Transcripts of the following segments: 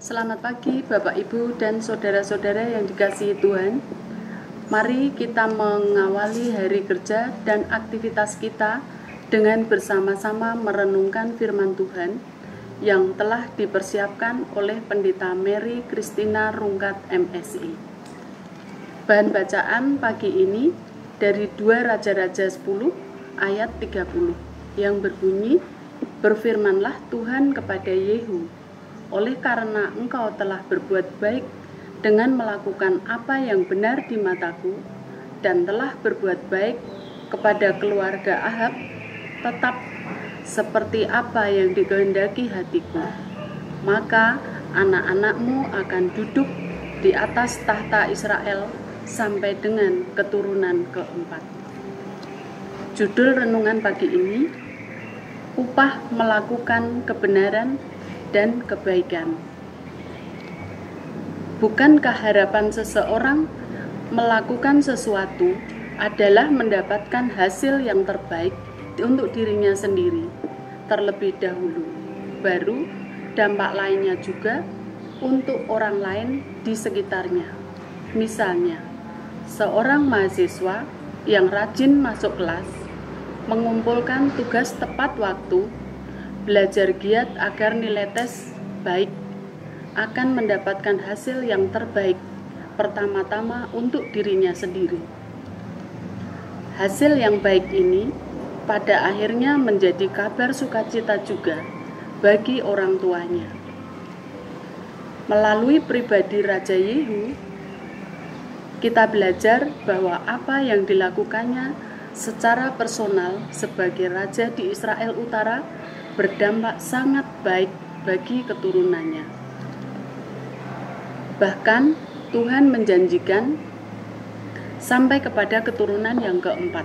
Selamat pagi Bapak Ibu dan saudara-saudara yang dikasihi Tuhan. Mari kita mengawali hari kerja dan aktivitas kita dengan bersama-sama merenungkan firman Tuhan yang telah dipersiapkan oleh Pendeta Mary Christina Rungkat MSI. Bahan bacaan pagi ini dari 2 Raja-Raja 10 ayat 30 yang berbunyi, "Berfirmanlah Tuhan kepada Yehu, oleh karena engkau telah berbuat baik dengan melakukan apa yang benar di mataku dan telah berbuat baik kepada keluarga Ahab, tetap seperti apa yang dikehendaki hatiku, maka anak-anakmu akan duduk di atas tahta Israel sampai dengan keturunan keempat." Judul renungan pagi ini, upah melakukan kebenaran dan kebaikan. Bukankah harapan seseorang melakukan sesuatu adalah mendapatkan hasil yang terbaik untuk dirinya sendiri terlebih dahulu, baru dampak lainnya juga untuk orang lain di sekitarnya. Misalnya, seorang mahasiswa yang rajin masuk kelas, mengumpulkan tugas tepat waktu, belajar giat agar nilai tes baik, akan mendapatkan hasil yang terbaik pertama-tama untuk dirinya sendiri. Hasil yang baik ini pada akhirnya menjadi kabar sukacita juga bagi orang tuanya. Melalui pribadi Raja Yehu, kita belajar bahwa apa yang dilakukannya secara personal sebagai raja di Israel Utara berdampak sangat baik bagi keturunannya. Bahkan Tuhan menjanjikan sampai kepada keturunan yang keempat.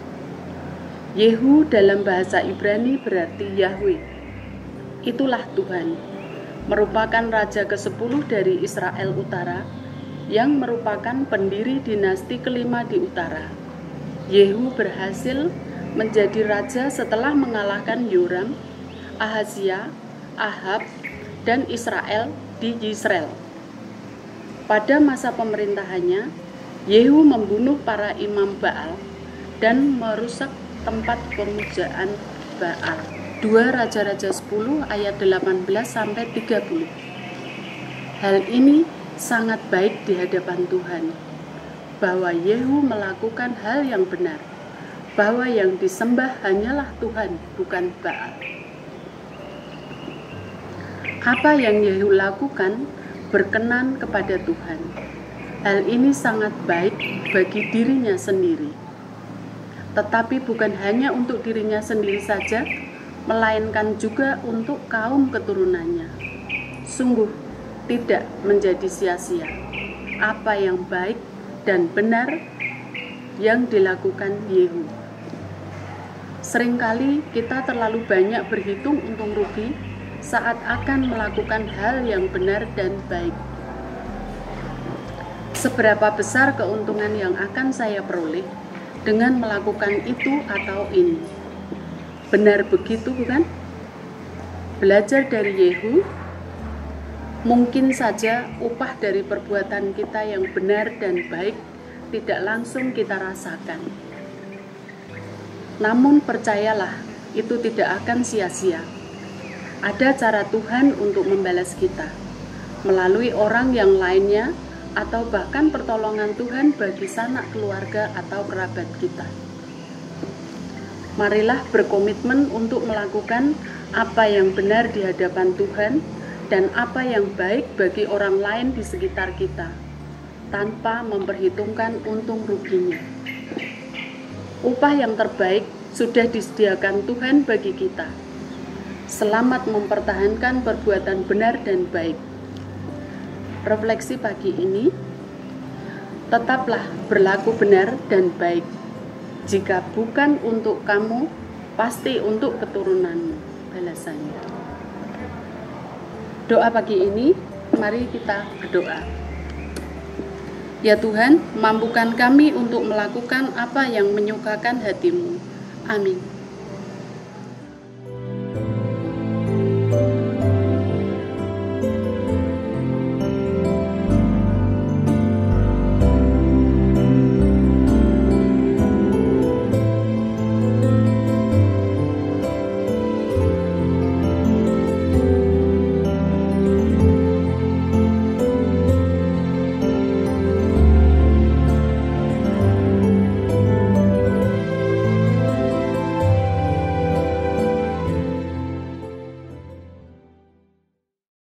Yehu dalam bahasa Ibrani berarti Yahweh. Itulah Tuhan, merupakan raja ke-10 dari Israel Utara yang merupakan pendiri dinasti kelima di utara. Yehu berhasil menjadi raja setelah mengalahkan Yoram, Ahazia, Ahab, dan Israel di Yisrael. Pada masa pemerintahannya, Yehu membunuh para imam Baal dan merusak tempat pemujaan Baal. 2 Raja-Raja 10 ayat 18-30. Hal ini sangat baik di hadapan Tuhan, bahwa Yehu melakukan hal yang benar, bahwa yang disembah hanyalah Tuhan, bukan Baal. Apa yang Yehu lakukan berkenan kepada Tuhan. Hal ini sangat baik bagi dirinya sendiri. Tetapi bukan hanya untuk dirinya sendiri saja, melainkan juga untuk kaum keturunannya. Sungguh tidak menjadi sia-sia apa yang baik dan benar yang dilakukan Yehu. Seringkali kita terlalu banyak berhitung untung rugi saat akan melakukan hal yang benar dan baik. Seberapa besar keuntungan yang akan saya peroleh dengan melakukan itu atau ini? Benar begitu, bukan? Belajar dari Yehu, mungkin saja upah dari perbuatan kita yang benar dan baik tidak langsung kita rasakan. Namun percayalah, itu tidak akan sia-sia. Ada cara Tuhan untuk membalas kita, melalui orang yang lainnya, atau bahkan pertolongan Tuhan bagi sanak keluarga atau kerabat kita. Marilah berkomitmen untuk melakukan apa yang benar di hadapan Tuhan dan apa yang baik bagi orang lain di sekitar kita, tanpa memperhitungkan untung ruginya. Upah yang terbaik sudah disediakan Tuhan bagi kita. Selamat mempertahankan perbuatan benar dan baik. Refleksi pagi ini, tetaplah berlaku benar dan baik. Jika bukan untuk kamu, pasti untuk keturunanmu balasannya. Doa pagi ini, mari kita berdoa. Ya Tuhan, mampukan kami untuk melakukan apa yang menyukakan hati-Mu. Amin.